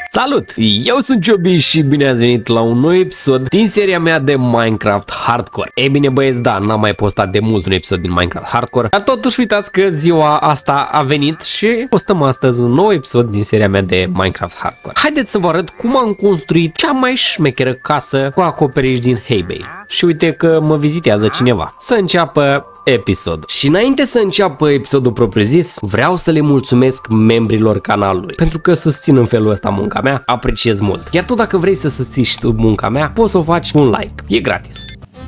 Salut! Eu sunt Ciobi și bine ați venit la un nou episod din seria mea de Minecraft Hardcore. Ei bine băieți, da, n-am mai postat de mult un episod din Minecraft Hardcore, dar totuși uitați că ziua asta a venit și postăm astăzi un nou episod din seria mea de Minecraft Hardcore. Haideți să vă arăt cum am construit cea mai șmecheră casă cu acoperiș din hay bale. Și uite că mă vizitează cineva. Să înceapă episod. Și înainte să înceapă episodul propriu-zis, vreau să le mulțumesc membrilor canalului, pentru că susțin în felul ăsta munca mea, apreciez mult. Iar tu dacă vrei să susții și tu munca mea, poți să o faci un like, e gratis.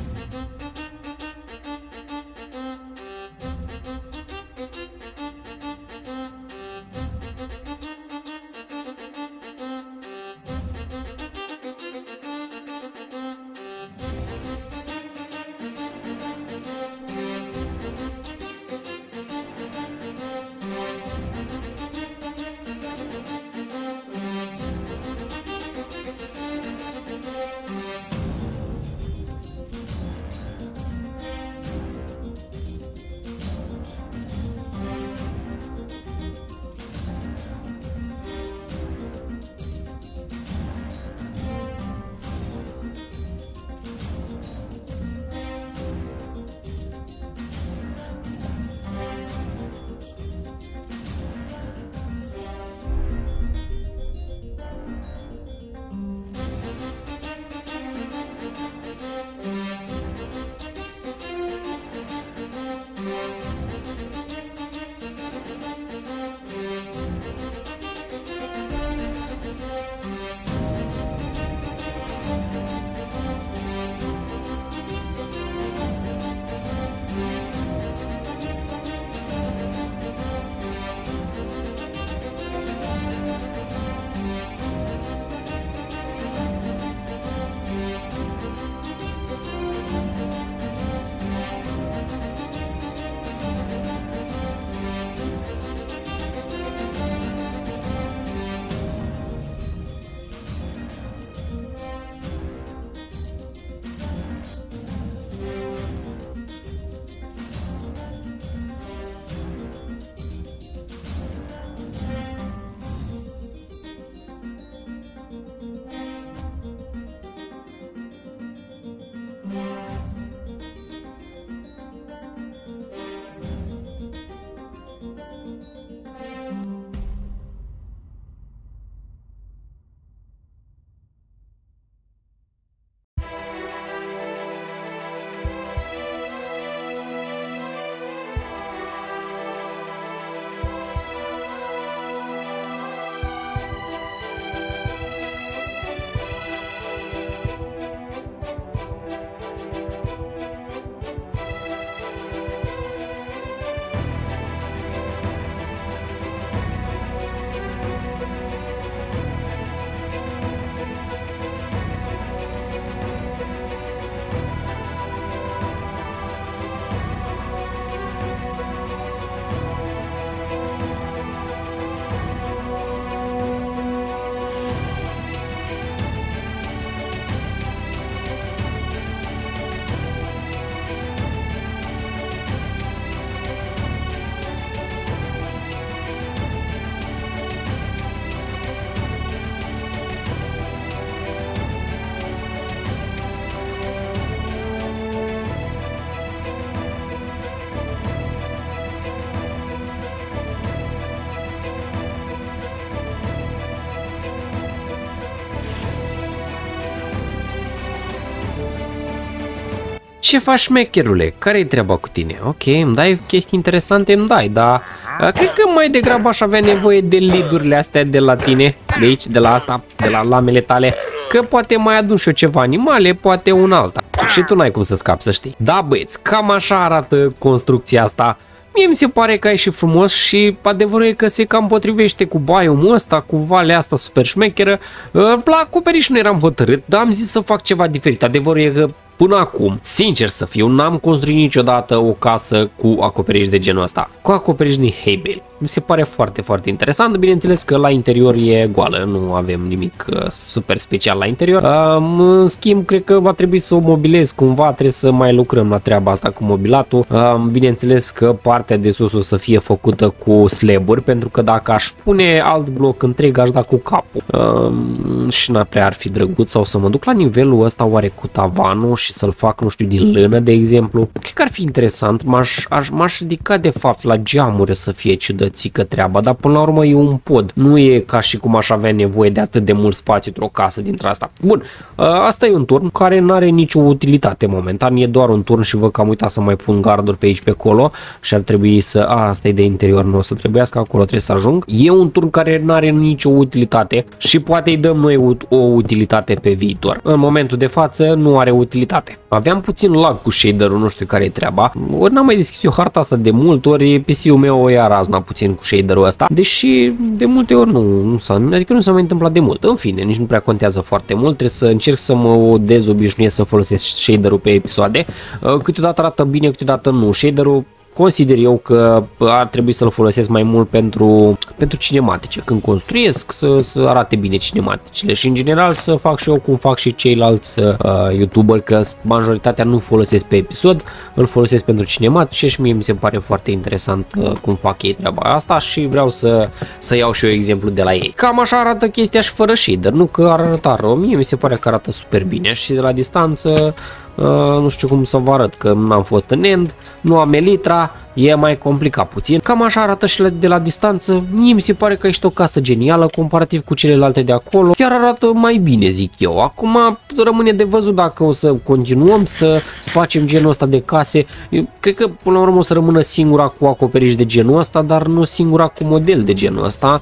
Ce faci, șmecherule? Care-i treaba cu tine? Ok, îmi dai chestii interesante, îmi dai, dar cred că mai degrabă aș avea nevoie de lead-urile astea de la tine, de aici, de la asta, de la lamele tale, că poate mai adun și eu ceva animale, poate un alta. Și tu n-ai cum să scapi, să știi. Da, băieți, cam așa arată construcția asta. Mie mi se pare că e și frumos și adevărul e că se cam potrivește cu biomul ăsta, cu valea asta super șmecheră. La acoperiș nu eram hotărât, dar am zis să fac ceva diferit. Adevărul e că Până acum, sincer să fiu, n-am construit niciodată o casă cu acoperiș de genul ăsta, cu acoperiș din hay bale. Mi se pare foarte, foarte interesant. Bineînțeles că la interior e goală, nu avem nimic super special la interior. În schimb, cred că va trebui să o mobilez cumva, trebuie să mai lucrăm la treaba asta cu mobilatul. Bineînțeles că partea de sus o să fie făcută cu slaburi, pentru că dacă aș pune alt bloc întreg, aș da cu capul. Și n-a prea ar fi drăguț, sau să mă duc la nivelul ăsta oare cu tavanul și să-l fac, nu știu, din lână, de exemplu. Cred că ar fi interesant, m-aș ridica de fapt la geamuri să fie ciudățică treaba, dar până la urmă e un pod. Nu e ca și cum aș avea nevoie de atât de mult spațiu într-o casă dintre asta. Bun, asta e un turn care nu are nicio utilitate momentan, e doar un turn și văd că am uitat să mai pun garduri pe aici pe acolo și ar trebui să... asta e de interior, nu o să trebuiască, acolo trebuie să ajung. E un turn care nu are nicio utilitate și poate îi dăm noi o utilitate pe viitor. În momentul de față nu are utilitate. Aveam puțin lag cu shader-ul, nu știu care e treaba. Ori n-am mai deschis eu harta asta de mult, ori PC-ul meu o ia razna puțin cu shader-ul ăsta, deși de multe ori nu s-a mai întâmplat de mult. În fine, nici nu prea contează foarte mult, trebuie să încerc să mă dezobișnuiesc să folosesc shader-ul pe episoade. Câteodată arată bine, câteodată nu. Shader-ul consider eu că ar trebui să-l folosesc mai mult pentru cinematice. Când construiesc să arate bine cinematicile și în general să fac și eu cum fac și ceilalți youtuberi, că majoritatea nu folosesc pe episod, îl folosesc pentru cinematice și mie mi se pare foarte interesant cum fac ei treaba asta și vreau să iau și eu exemplu de la ei. Cam așa arată chestia și fără shader, nu că ar arăta rău, mie mi se pare că arată super bine și de la distanță nu știu cum să vă arăt, că n-am fost în end, nu am elitra, e mai complicat puțin. Cam așa arată și de la distanță. Mie mi se pare că ești o casă genială comparativ cu celelalte de acolo. Chiar arată mai bine, zic eu. Acum rămâne de văzut dacă o să continuăm să facem genul ăsta de case. Eu cred că până la urmă o să rămână singura cu acoperiș de genul ăsta, dar nu singura cu model de genul ăsta.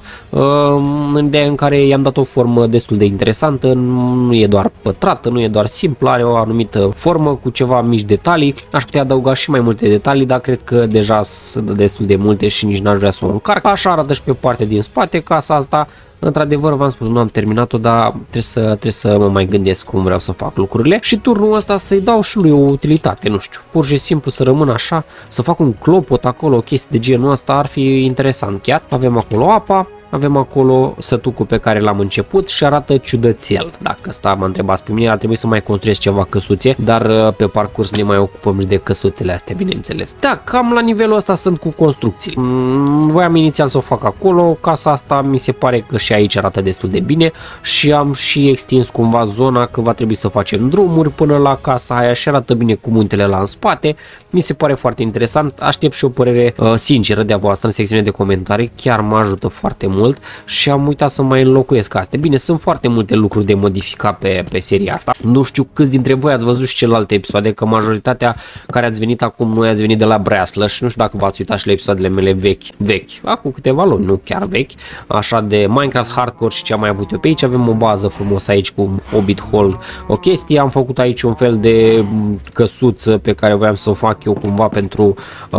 În ideea în care i-am dat o formă destul de interesantă, nu e doar pătrată, nu e doar simplă, are o anumită formă cu ceva mici detalii. Aș putea adăuga și mai multe detalii, dar cred că deja sunt destul de multe și nici n-aș vrea să o încarc. Așa arată și pe partea din spate casa asta. Într-adevăr, v-am spus, nu am terminat-o, dar trebuie să mă mai gândesc cum vreau să fac lucrurile. Și turnul ăsta să-i dau și lui o utilitate, nu știu, pur și simplu să rămână așa, să fac un clopot acolo, o chestie de genul ăsta, ar fi interesant chiar. Avem acolo apa, avem acolo sătucul pe care l-am început și arată ciudățel. Dacă asta mă întrebați pe mine, ar trebui să mai construiesc ceva căsuțe, dar pe parcurs ne mai ocupăm și de căsuțele astea, bineînțeles. Da, cam la nivelul ăsta sunt cu construcții. Voiam inițial să o fac acolo, casa asta mi se pare că și aici arată destul de bine și am și extins cumva zona, că va trebui să facem drumuri până la casa aia și arată bine cu muntele la în spate. Mi se pare foarte interesant, aștept și o părere sinceră de-a voastră în secțiunea de comentarii, chiar mă ajută foarte mult și am uitat să mai înlocuiesc astea. Bine, sunt foarte multe lucruri de modificat pe seria asta. Nu știu câți dintre voi ați văzut și celelalte episoade, că majoritatea care ați venit acum, noi ați venit de la Breaslă și nu știu dacă v-ați uitat și la episoadele mele vechi, acum câteva luni, nu chiar vechi, așa de Minecraft Hardcore și ce am mai avut eu pe aici. Avem o bază frumos aici cu Hobbit Hole, o chestie, am făcut aici un fel de căsuță pe care voiam să o fac eu cumva pentru,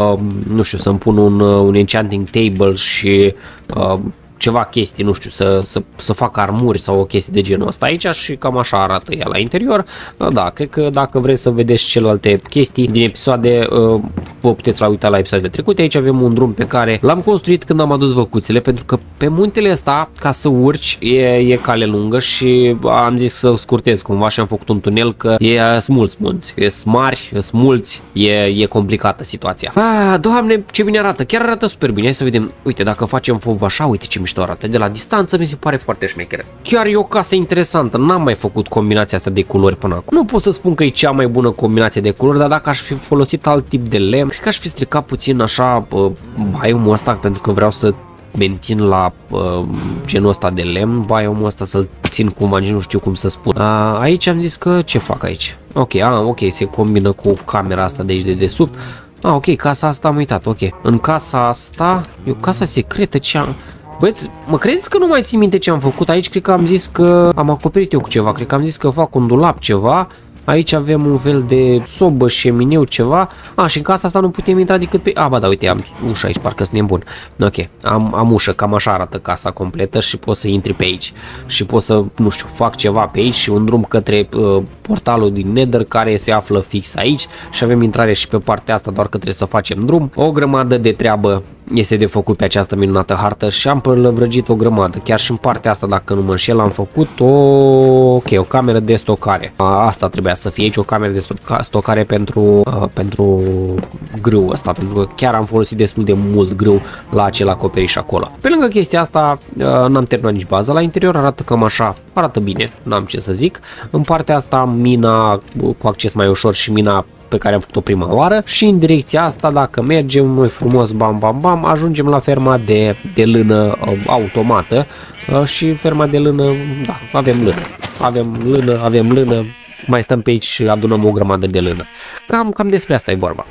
nu știu, să-mi pun un enchanting table și ceva chestii, nu știu, să fac armuri sau o chestie de genul ăsta aici și cam așa arată ea la interior. Da, cred că dacă vreți să vedeți celelalte chestii din episoade, vă puteți uita la episoadele trecute. Aici avem un drum pe care l-am construit când am adus văcuțele, pentru că pe muntele ăsta, ca să urci, e cale lungă și am zis să scurtez cumva și am făcut un tunel, că sunt mulți munți, sunt mari, sunt mulți, e complicată situația. Doamne, ce bine arată, chiar arată super bine. Hai să vedem, uite, dacă facem foc așa, uite ce mișto arată, de la distanță mi se pare foarte șmecheră. Chiar e o casă interesantă, n-am mai făcut combinația asta de culori până acum. Nu pot să spun că e cea mai bună combinație de culori, dar dacă aș fi folosit alt tip de lemn, cred că aș fi stricat puțin așa biomul ăsta, pentru că vreau să mențin la genul ăsta de lemn, biomul ăsta să-l țin cumva, nici nu știu cum să spun. Aici am zis că ce fac aici? Ok, se combină cu camera asta de aici de desubt. Ok, casa asta am uitat, ok. În casa asta, e o casă secretă, ce am... Băieți, mă credeți că nu mai țin minte ce am făcut aici? Cred că am zis că am acoperit eu cu ceva, cred că am zis că fac un dulap ceva. Aici avem un fel de sobă, șemineu, ceva. Și în casa asta nu putem intra decât pe... ba da, uite, am ușa aici, parcă sunt nebun. Ok, am ușă, cam așa arată casa completă și poți să intri pe aici. Și pot să, nu știu, fac ceva pe aici și un drum către portalul din Nether care se află fix aici. Și avem intrare și pe partea asta, doar că trebuie să facem drum. O grămadă de treabă este de făcut pe această minunată hartă și am prăvrăgit o grămadă. Chiar și în partea asta, dacă nu mă înșel, am făcut o cameră de stocare. Asta trebuia să fie aici, o cameră de stocare pentru grâu ăsta, pentru că chiar am folosit destul de mult grâu la acel acoperiș acolo. Pe lângă chestia asta, n-am terminat nici baza la interior, arată cam așa, arată bine, n-am ce să zic. În partea asta, mina cu acces mai ușor și mina pe care am făcut-o prima oară și în direcția asta, dacă mergem noi frumos, bam, bam, bam, ajungem la ferma de lână automată și ferma de lână, da, avem lână, mai stăm pe aici și adunăm o grămadă de lână. Cam despre asta e vorba.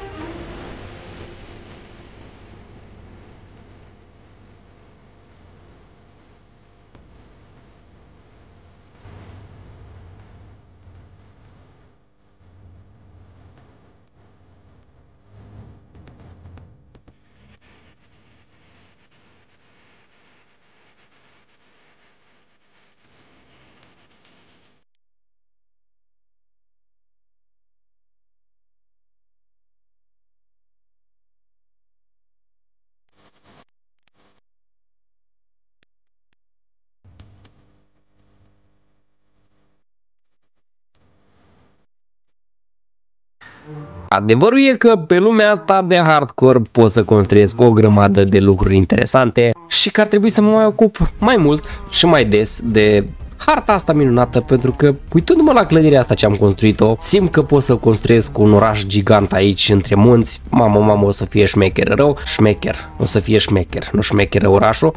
Adevărul e că pe lumea asta de hardcore pot să construiesc o grămadă de lucruri interesante și că ar trebui să mă mai ocup mai mult și mai des de harta asta minunată, pentru că uitându-mă la clădirea asta ce am construit-o, simt că pot să construiesc un oraș gigant aici între munți. Mamă, o să fie șmecher rău, o să fie șmecher, nu șmecher orașul.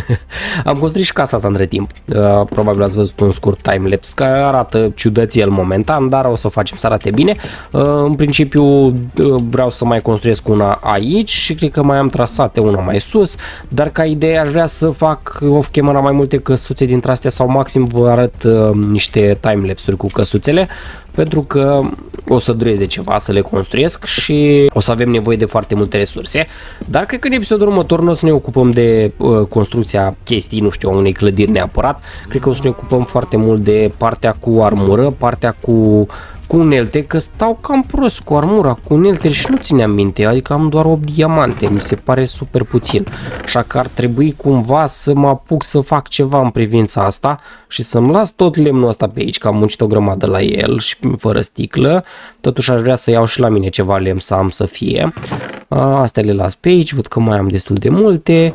Am construit și casa asta între timp. Probabil ați văzut un scurt timelapse care arată ciudățel momentan, dar o să o facem să arate bine. În principiu vreau să mai construiesc una aici și cred că mai am trasate una mai sus, dar ca idee aș vrea să fac off camera mai multe căsuțe dintre astea sau maxim vă arăt niște timelapse-uri cu căsuțele, pentru că o să dureze ceva să le construiesc și o să avem nevoie de foarte multe resurse, dar cred că în episodul următor nu o să ne ocupăm de construcția chestii, nu știu, unei clădiri neapărat, cred că o să ne ocupăm foarte mult de partea cu armură, partea cu unelte, că stau cam prost cu armura, cu uneltele și nu țineam minte, adică am doar 8 diamante, mi se pare super puțin, așa că ar trebui cumva să mă apuc să fac ceva în privința asta și să-mi las tot lemnul ăsta pe aici, că am muncit o grămadă la el și fără sticlă, totuși aș vrea să iau și la mine ceva lemn să am să fie. Astea le las pe aici, văd că mai am destul de multe.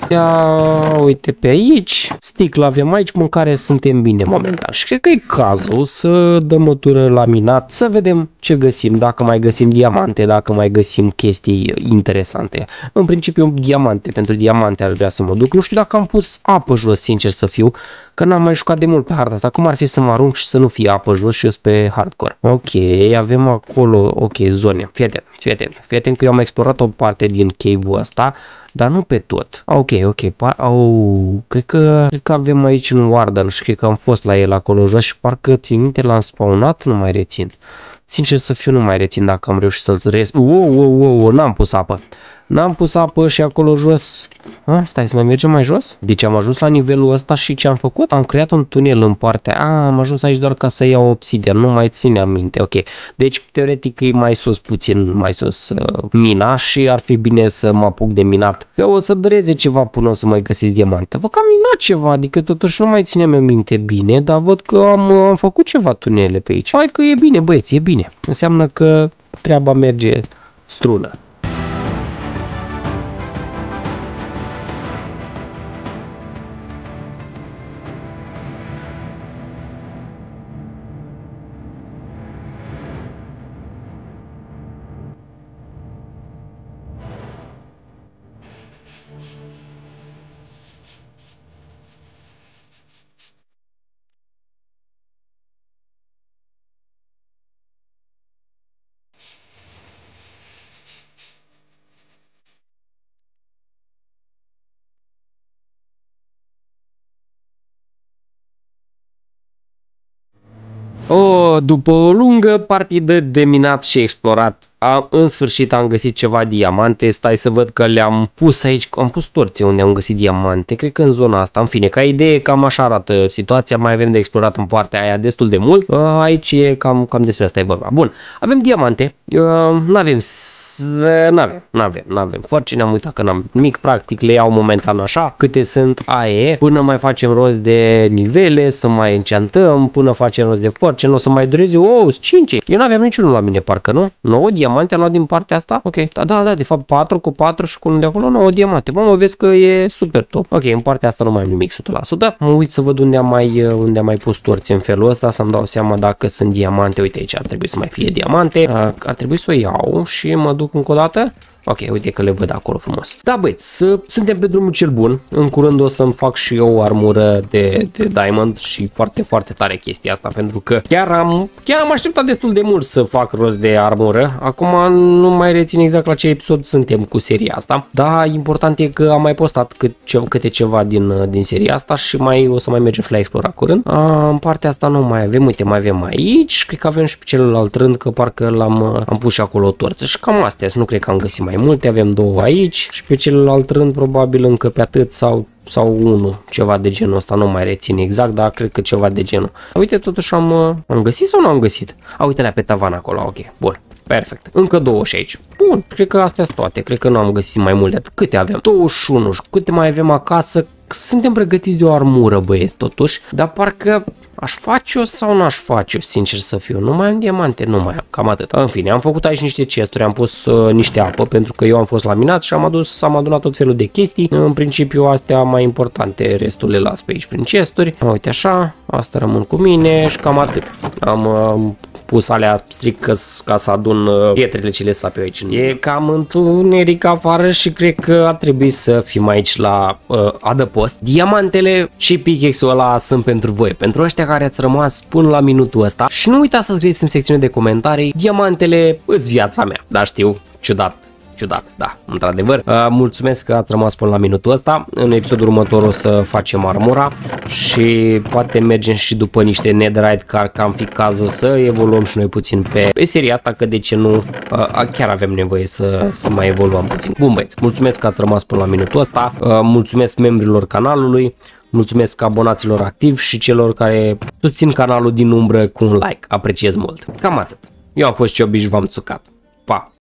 Uite pe aici, sticlă avem aici, mâncare suntem bine momentan și cred că e cazul să dăm o tură la minat, să vedem ce găsim, dacă mai găsim diamante, dacă mai găsim chestii interesante. În principiu diamante, pentru diamante aș vrea să mă duc, nu știu dacă am pus apă jos, sincer să fiu, că n-am mai jucat de mult pe harta asta, cum ar fi să mă arunc și să nu fie apă jos și eu sunt pe hardcore. Ok, avem acolo, ok, zone, fii atent că eu am explorat o parte din cave-ul ăsta, dar nu pe tot. Ok, cred că avem aici un warden și cred că am fost la el acolo jos și parcă țin minte l-am spawnat, nu mai rețin. Sincer să fiu, nu mai rețin dacă am reușit să-l res... N-am pus apă. N-am pus apă și acolo jos. Stai să mai mergem mai jos? Deci am ajuns la nivelul ăsta și ce am făcut? Am creat un tunel în partea. Am ajuns aici doar ca să iau obsidian. Nu mai țineam minte. Ok. Deci teoretic e mai sus, puțin mai sus mina și ar fi bine să mă apuc de minat. Că o să dureze ceva până o să mai găsesc diamante. Văd că am minat ceva, adică totuși nu mai țineam minte bine, dar văd că am făcut ceva tunele pe aici. Hai că e bine, băieți, e bine. Înseamnă că treaba merge strună. După o lungă partidă de minat și explorat, în sfârșit am găsit ceva diamante. Stai să văd că le-am pus aici, am pus torțe unde am găsit diamante, cred că în zona asta. În fine, ca idee cam așa arată situația, mai avem de explorat în partea aia destul de mult. Aici e cam despre asta e vorba. Bun, avem diamante, n-avem force, ne-am uitat că n-am nimic, practic le iau momentan așa, câte sunt aie, până mai facem rost de nivele, să mai enchantăm, până facem rost de force, nu o să mai dureze, 5, eu n-aveam niciunul la mine parcă, nu? 9 diamante am luat din partea asta, ok, da, de fapt 4 cu 4 și cu unul de acolo 9 diamante, mă vezi că e super top, ok, în partea asta nu mai am nimic 100%, mă uit să văd unde am mai pus torțe în felul ăsta, să-mi dau seama dacă sunt diamante, uite aici ar trebui să mai fie diamante, ar trebui să o iau și mă duc încă o dată. Ok, uite că le văd acolo frumos. Da, băieți, suntem pe drumul cel bun. În curând o să-mi fac și eu o armură de diamond și foarte, foarte tare chestia asta, pentru că chiar am așteptat destul de mult să fac rost de armură. Acum nu mai rețin exact la ce episod suntem cu seria asta, dar important e că am mai postat câte ceva din seria asta și o să mai mergem și la explora curând. În partea asta nu mai avem, uite, mai avem aici, cred că avem și pe celălalt rând, că parcă am pus și acolo o torță și cam astea, nu cred că am găsit mai multe, avem 2 aici și pe celălalt rând probabil încă pe atât sau unul, ceva de genul ăsta, nu mai rețin exact, dar cred că ceva de genul. Uite, totuși am găsit sau nu am găsit? Uite la pe tavan acolo, ok, bun. Perfect. Încă 2 și aici. Bun, cred că astea sunt toate. Cred că nu am găsit mai multe. Câte avem? 21. Și câte mai avem acasă? Suntem pregătiți de o armură, băieți, totuși. Dar parcă aș face-o sau nu aș face-o, sincer să fiu. Nu mai am diamante, nu mai am. Cam atât. În fine, am făcut aici niște chesturi, am pus niște apă, pentru că eu am fost la minat și am adunat tot felul de chestii. În principiu, astea mai importante, restul le las pe aici prin chesturi. Uite așa, asta rămân cu mine și cam atât. Am pus alea strict ca să adun pietrele ce le sape aici. E cam întuneric afară și cred că ar trebui să fim aici la adăpost. Diamantele și pickaxe-ul ăla sunt pentru voi, pentru ăștia care ați rămas până la minutul ăsta și nu uitați să scrieți în secțiunea de comentarii, diamantele îs viața mea. Da, știu, ciudat, da, într-adevăr. Mulțumesc că ați rămas până la minutul ăsta. În episodul următor o să facem armura și poate mergem și după niște netherite, că am fi cazul să evoluăm și noi puțin pe seria asta, că de ce nu, chiar avem nevoie să mai evoluăm puțin. Bun, băieți, mulțumesc că ați rămas până la minutul ăsta. Mulțumesc membrilor canalului, mulțumesc abonaților activi și celor care susțin canalul din umbră cu un like. Apreciez mult. Cam atât. Eu am fost Ciobi și v-am țucat. Pa!